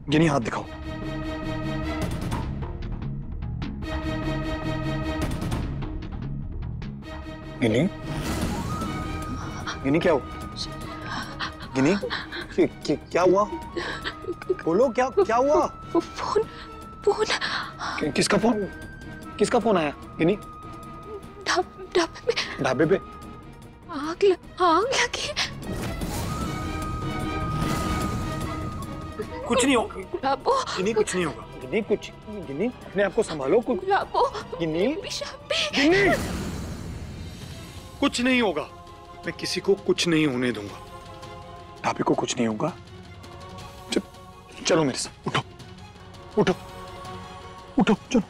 गिनी हाथ दिखाओ। गिनी, गिनी क्या हुआ? गिनी क्या हुआ? बोलो क्या क्या हुआ? Phone phone. किसका फोन? किसका फोन आया? गिनी ढाबे पे आग लगी। कुछ नहीं होगा गुलाबो। गिनी, कुछ नहीं होगा गिनी। गिनी अपने आप को संभालो। गुलाबो। गिनी गिनी कुछ नहीं होगा। मैं किसी को कुछ नहीं होने दूंगा। ढाबे को कुछ नहीं होगा। चलो मेरे साथ। उठो उठो उठो चलो।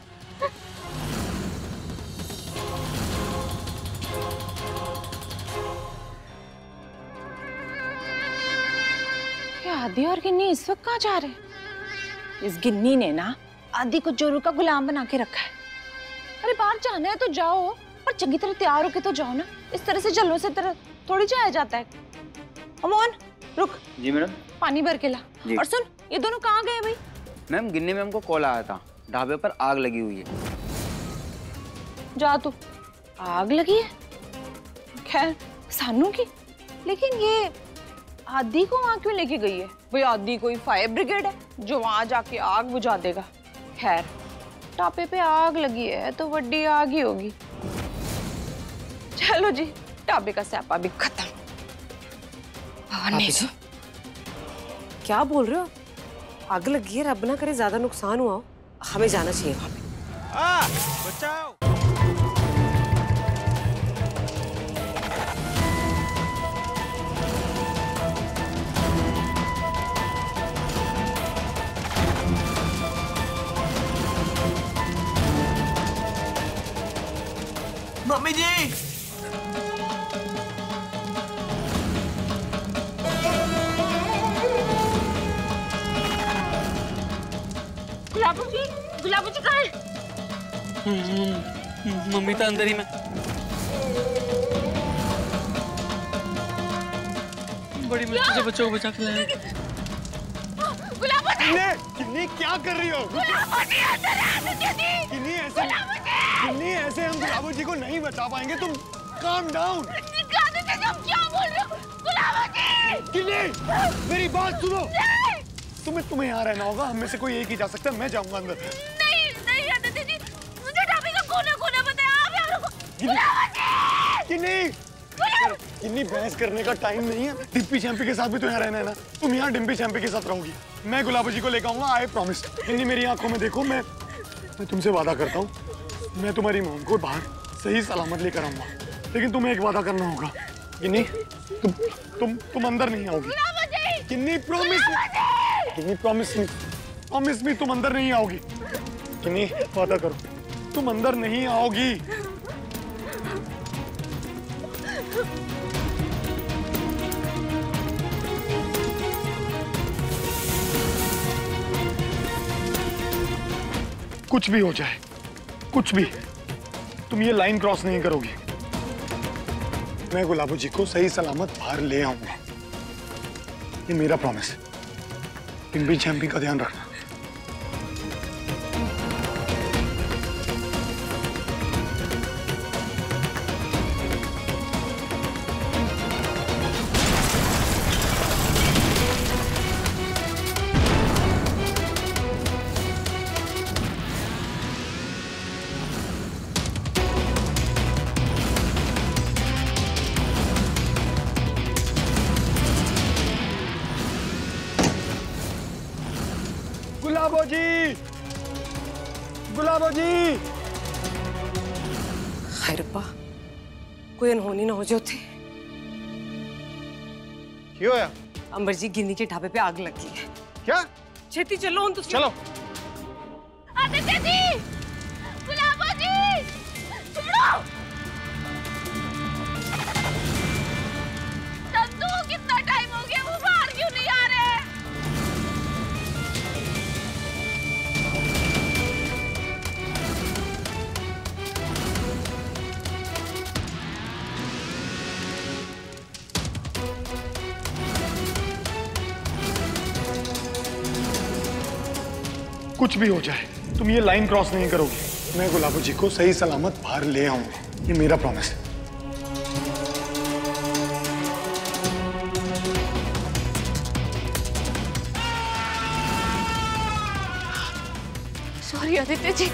आदि और गिन्नी इस वक्त कहाँ जा रहे हैं? इस गिन्नी ने ना आदि को जोरू का गुलाम बना के रखा है। अरे बाहर जाना है तो जाओ, और चंगी तरह तैयार होके तो जाओ ना। इस तरह से जलने से तरह थोड़ी जाया जाता है। अमोन रुक। जी मैडम। पानी भर के ला। और सुन, ये दोनों कहाँ गए भाई? मैम गिन्नी मैम को कॉल आया था, ढाबे पर आग लगी हुई है। जा तू। आग लगी है? खैर सानू की, लेकिन ये आदि को वहां क्यों लेके गई है? भाई आदि कोई फायर ब्रिगेड है जो वहां जाके आग बुझा देगा? खैर ढाबे पे आग लगी है तो बड़ी आग ही होगी। चलो जी, ढाबे का स्यापा भी खत्म। क्या बोल रहे हो? आग लगी है, रब ना करे ज्यादा नुकसान हुआ हो। हमें जाना चाहिए वहां पे। बचाओ। मम्मी जी, गुलाबो जी कहाँ है? मम्मी तो अंदर ही में। बड़ी मुश्किल से बच्चों को बचा के लाए। गुलाबो जी! किन्नी क्या कर रही हो? गुलाबो जी अंदर आ जल्दी। किन्नी ऐसे हम गुलाबो जी को नहीं बचा पाएंगे। तुम काम डाउन। तुम क्या बोल रहे हो? गुलाबो जी! किन्नी मेरी बात सुनो। तुम्हें यहाँ रहना होगा। हम में से कोई एक ही जा सकता है। मैं जाऊंगा अंदर। नहीं आदित्य जी, मुझे ढाबे का कोना बताया। आप यहाँ रुको। किन्नी बहस करने का टाइम नहीं है। डिम्पी चैंपी के साथ भी तो यहाँ रहना है ना। तुम यहाँ डिम्पी चैंपी के साथ रहोगी। मैं गुलाबो जी को लेकर आऊंगा। I promise. किन्नी मेरी आंखों में देखो। मैं तुमसे वादा करता हूँ, मैं तुम्हारी मॉम को बाहर सही सलामत लेकर आऊंगा। लेकिन तुम्हें एक वादा करना होगा। किन्नी तुम अंदर नहीं आओगी। किन्नी प्रॉमिस। किन्नी प्रॉमिस मी तुम अंदर नहीं आओगी। किन्नी वादा करो, तुम अंदर नहीं आओगी। कुछ भी हो जाए, कुछ भी, तुम ये लाइन क्रॉस नहीं करोगी। मैं गुलाबो जी को सही सलामत बाहर ले आऊंगा। ये मेरा प्रॉमिस है। डिम्पी चैंपी का ध्यान रखना। गुलाबो जी, गुलाबो जी। हाय रब्बा, कोई अनहोनी ना हो जाए उथे। क्यों है? अंबर जी, गिन्नी के ढाबे पे आग लगी है। क्या? छेती चलो हम तो। चलो। आदित्य जी, गुलाबो जी, छोड़ो। चंदू, कितना टाइम हो गया, वो बाहर क्यों नहीं आ रहे? कुछ भी हो जाए तुम ये लाइन क्रॉस नहीं करोगी। मैं गुलाबो जी को सही सलामत बाहर ले आऊंगा, ये मेरा प्रॉमिस है। सॉरी आदित्य जी।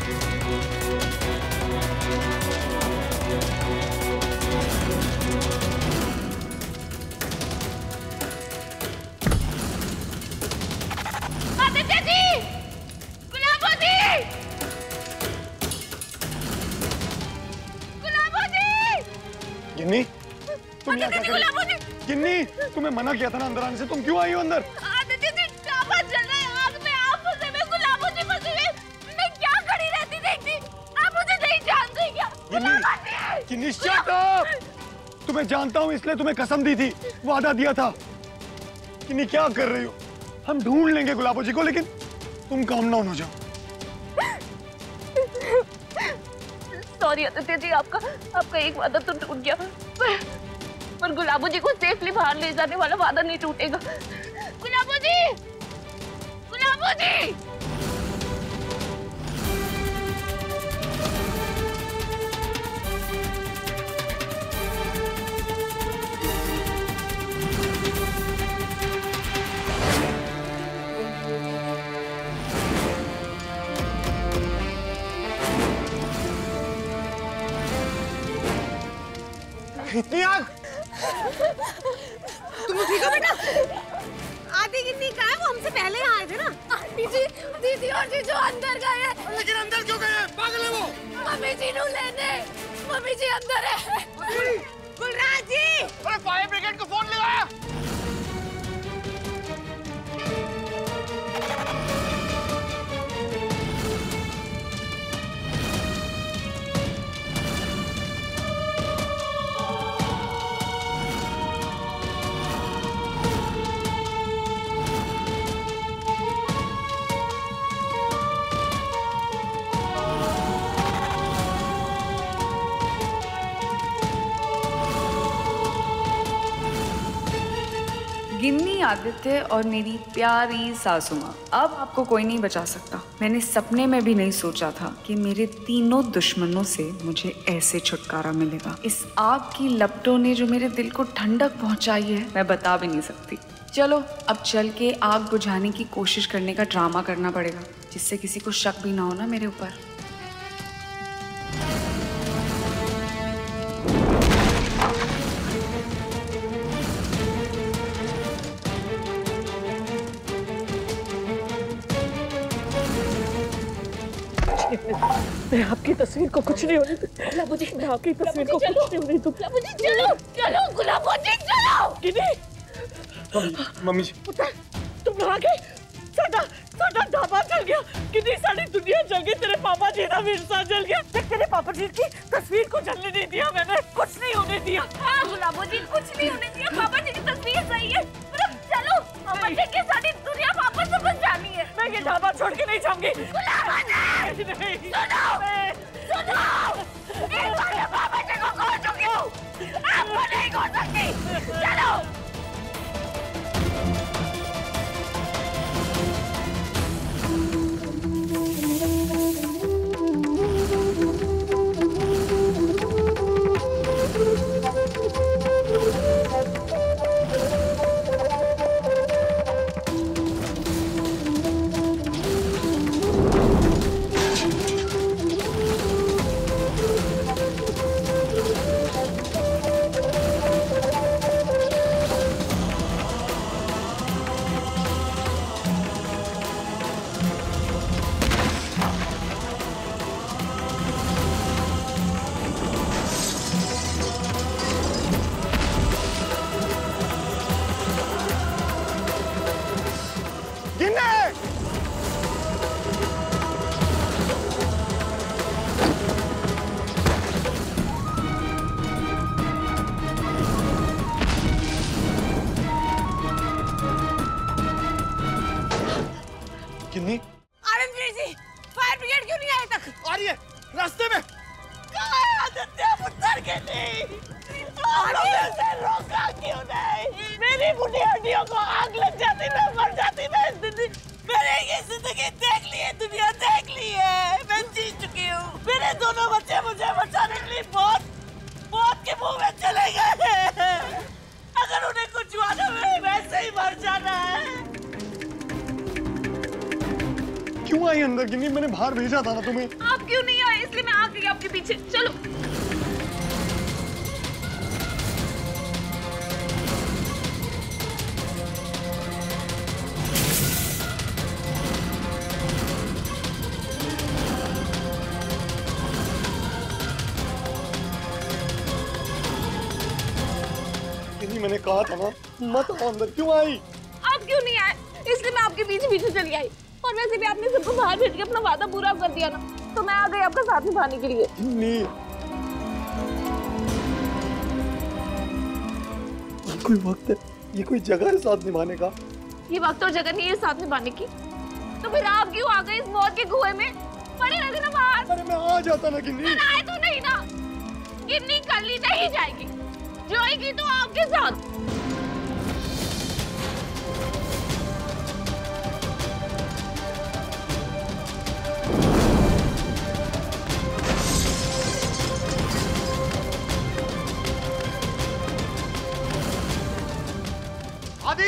आदित्य जी, गुलाबो जी, गुलाबो जी। गिन्नी तुम यहाँ क्या कर रही हो? गिन्नी तुम्हें मना किया था ना अंदर आने से, तुम क्यों आई हो अंदर? आदित्य जी ढाबा जल रहा है, आग में आप फंसे, मैं गुलाबो जी फंसी हुई। मैं क्या खड़ी रहती देखती, आप मुझे नहीं जानती क्या? Ginni shut up! तुम्हें जानता हूँ इसलिए तुम्हें कसम दी थी, वादा दिया था। गिन्नी क्या कर रही हो? हम ढूंढ लेंगे गुलाबो जी को, लेकिन तुम काम डाउन हो जाओ। सॉरी आदित्य जी, आपका एक वादा तो टूट गया, पर गुलाबो जी को सेफली बाहर ले जाने वाला वादा नहीं टूटेगा। गुलाबो जी, गुलाबो जी। इतनी आग! तुम ठीक हो बेटा? आधी गिन्नी कहाँ है? वो हमसे पहले यहाँ आए थे ना। दीदी और जीजू अंदर गए। लेकिन अंदर क्यों गए? पागल है वो। मम्मी जी नू लेने। मम्मी जी अंदर है। गुलराज जी, अरे फायर ब्रिगेड को फोन लगाया। गिन्नी, आदित्य और मेरी प्यारी सासू माँ, अब आपको कोई नहीं बचा सकता। मैंने सपने में भी नहीं सोचा था कि मेरे तीनों दुश्मनों से मुझे ऐसे छुटकारा मिलेगा। इस आग की लपटों ने जो मेरे दिल को ठंडक पहुंचाई है, मैं बता भी नहीं सकती। चलो अब चल के आग बुझाने की कोशिश करने का ड्रामा करना पड़ेगा, जिससे किसी को शक भी ना हो ना मेरे ऊपर। मैं आपकी तस्वीर को कुछ नहीं होने दूंगी। गुलाबो जी, मैं आपकी तस्वीर को कुछ नहीं होने दूंगी। गुलाबो जी चलो, चलो गुलाबो जी चलो। गिन्नी, मम्मी जी, तुम आ गए। साडा ढाबा जल गया। गिन्नी, सारी दुनिया जल गई। तेरे पापा जी का विरसा जल गया। तेरे पापा जी की तस्वीर को जलने नहीं दिया मैंने, कुछ नहीं होने दिया। हाँ गुलाबो जी, कुछ नहीं होने दिया। पापा जी की तस्वीर सही है। चलो पापा जी की सारी दुनिया वापस से बच जानी है। मैं ये ढाबा छोड़ के नहीं जाऊंगी। गुलाबो जी नहीं, सुनो, एक बार मैं पापा जी को खो चुकी हूँ, आपको नहीं खो सकती। चलो। गिन्नी, आनंद जी, फायर ब्रिगेड क्यों नहीं आए तक? आ रही है रास्ते में। कहाँ है आदित्य? पुत्र के नहीं, आदित्य रोका क्यों नहीं? मेरी बुढ़ी हड्डियों को आग लग जाती, मैं मर जाती। मैं जिंदगी, मैंने ये जिंदगी देख ली है दुनिया दुनिया देख ली है, मैं जीत चुकी हूँ। मेरे दोनों बच्चे मुझे बचाने के लिए मौत के मुंह में चले गए। अगर उन्हें कुछ हुआ तो मैं वैसे ही मर जाना है। क्यों आई अंदर गिन्नी? मैंने बाहर भेजा था ना तुम्हें। आप क्यों नहीं आए? इसलिए मैं आ गई आपके पीछे। चलो। गिन्नी मैंने कहा था ना मत आओ अंदर, क्यों आई? आप क्यों नहीं आए? इसलिए मैं आपके पीछे पीछे चली आई। और वैसे भी आपने सबको बाहर भेज के अपना वादा पूरा कर दिया ना, तो मैं आ गई आपका साथ निभाने के लिए। गिन्नी ये कोई वक्त है, ये कोई जगह है साथ निभाने का? ये वक्त और जगह नहीं है साथ निभाने की। तो फिर आप क्यों आ गए इस मौत के कुएं में? पड़े रहते ना बाहर। अरे मैं आ जाता ना गिन्नी। आए तो नहीं ना। गिन्नी कल नहीं जाएगी, जाएगी तो आपके साथ। आदि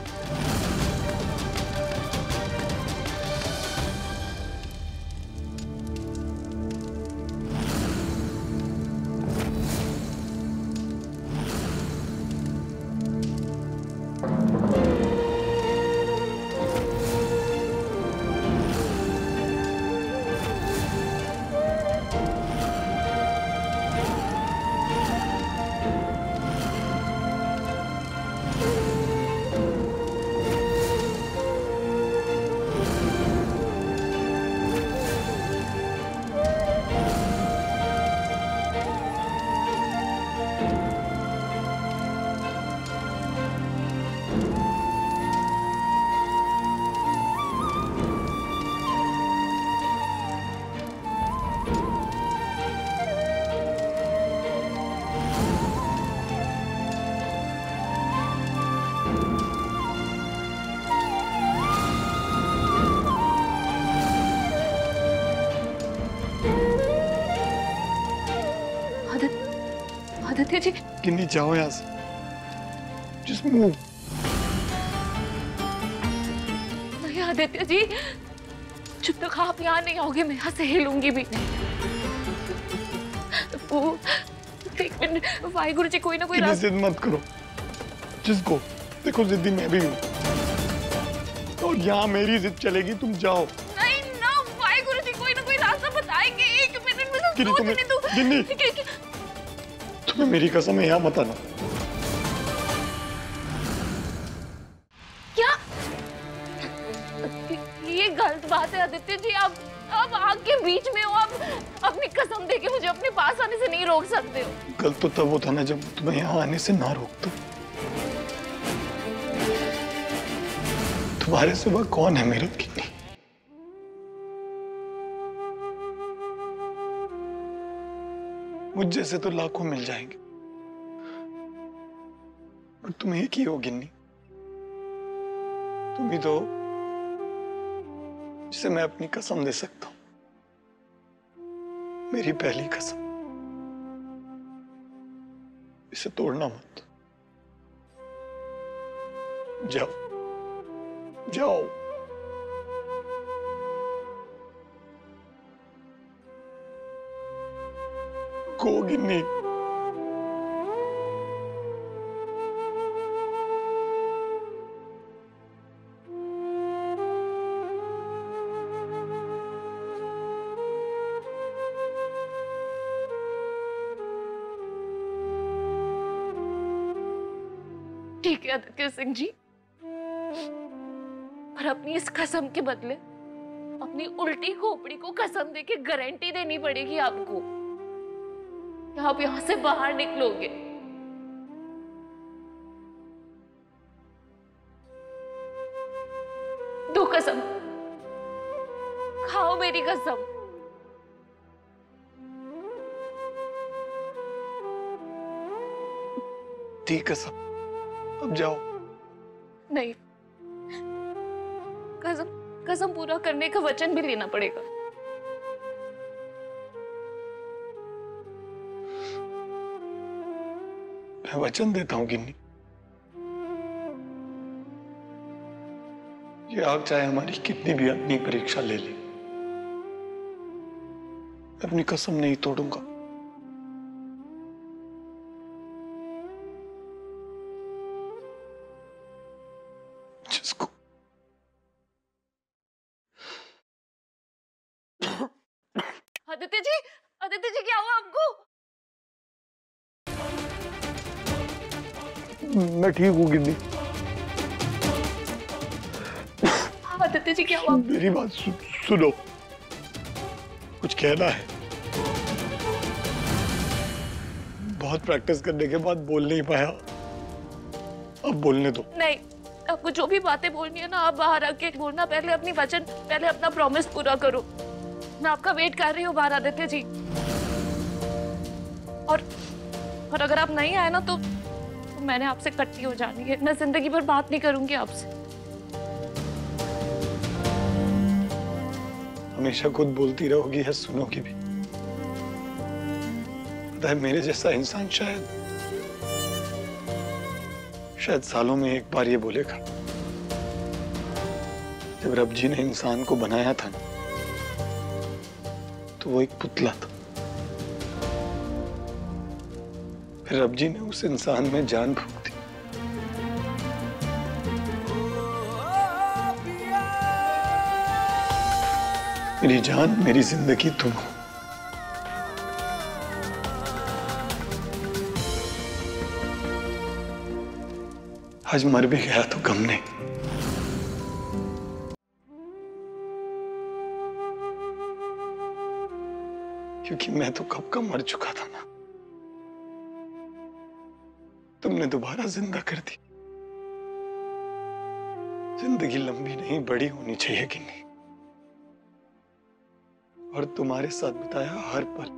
आदित्य जी। गिन्नी जाओ यहाँ से। Just move. नहीं आदित्य जी, जब तक आप यहाँ नहीं आओगे मैं यहाँ से हिलूंगी भी नहीं। वो एक मिनट, वाहिगुरु जी कोई ना कोई गिन्नी जिद मत करो। Just go. देखो जिद्दी मैं भी हूँ। और यहाँ मेरी जिद चलेगी, तुम जाओ। नहीं ना, वाहिगुरु जी कोई ना कोई रास्ता बताएंगे। एक मिनट में तो गिन्नी तुम्हें तुम्हें मेरी कसम है यहाँ मत आना। क्या? ये गलत बात है आदित्य जी। आप आग के बीच में हो, आप अपनी कसम देके मुझे अपने पास आने से नहीं रोक सकते हो। गलत तो तब होता ना जब तुम्हें यहाँ आने से ना रोकता। तुम्हारे सिवा कौन है मेरी गिन्नी? मुझ जैसे तो लाखों मिल जाएंगे, पर तुम एक ही हो गिन्नी। तुम ही तो जिसे मैं अपनी कसम दे सकता हूं, मेरी पहली कसम। इसे तोड़ना मत। जाओ जाओ। गो गिन्नी। ठीक है आदित्य सिंह जी, पर अपनी इस कसम के बदले अपनी उल्टी खोपड़ी को कसम देके गारंटी देनी पड़ेगी आपको कि आप यहां से बाहर निकलोगे। दो कसम खाओ, मेरी कसम। दी कसम, अब जाओ। नहीं, कसम कसम पूरा करने का वचन भी लेना पड़ेगा। मैं वचन देता हूं गिन्नी, ये आग चाहे हमारी कितनी भी अग्नि परीक्षा ले ले, अपनी कसम नहीं तोड़ूंगा। जिसको आदित्य जी क्या हुआ आपको? मैं ठीक हूँ गिन्नी। आदित्य जी क्या हुआ? मेरी बात सुनो, कुछ कहना है। बहुत प्रैक्टिस करने के बाद बोल नहीं पाया, अब बोलने दो। नहीं, आपको जो भी बातें बोलनी है ना, आप बाहर आके बोलना। पहले अपनी वचन, पहले अपना प्रॉमिस पूरा करो। मैं आपका वेट कर रही हूँ बाहर, आदित्य जी। और अगर आप नहीं आए ना तो मैंने आपसे कट्टी हो जानी है। मैं जिंदगी भर बात नहीं करूंगी आपसे। हमेशा खुद बोलती रहोगी या सुनोगी भी? पता है, मेरे जैसा इंसान शायद सालों में एक बार ये बोलेगा। जब रब जी ने इंसान को बनाया था ना, तो वो एक पुतला था। फिर रब जी ने उस इंसान में जान फूंक दी। मेरी जान, मेरी जिंदगी तुम हो। आज मर भी गया तो गम नहीं, क्योंकि मैं तो कब का मर चुका था ना। तुमने दोबारा जिंदा कर दी। जिंदगी लंबी नहीं, बड़ी होनी चाहिए कि नहीं? और तुम्हारे साथ बिताया हर पल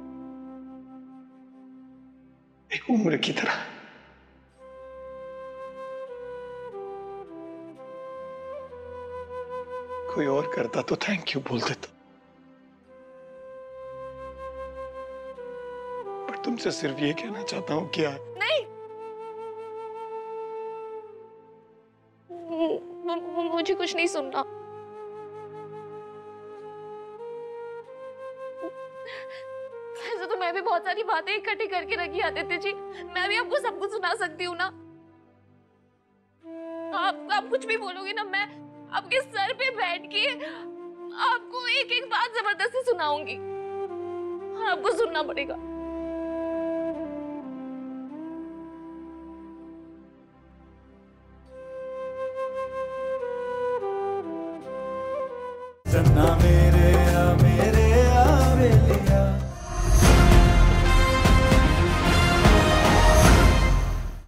एक उम्र की तरह। कोई और करता तो थैंक यू बोल देता, पर तुमसे सिर्फ ये कहना चाहता हूं क्या नहीं, मुझे कुछ नहीं सुनना। ऐसे तो मैं भी बहुत सारी बातें इकट्ठी करके रखी आदित्य जी। मैं भी आपको सब कुछ सुना सकती हूँ ना। आप कुछ भी बोलोगे ना, मैं आपके सर पे बैठ के आपको एक एक बात जबरदस्ती सुनाऊंगी और आपको सुनना पड़ेगा।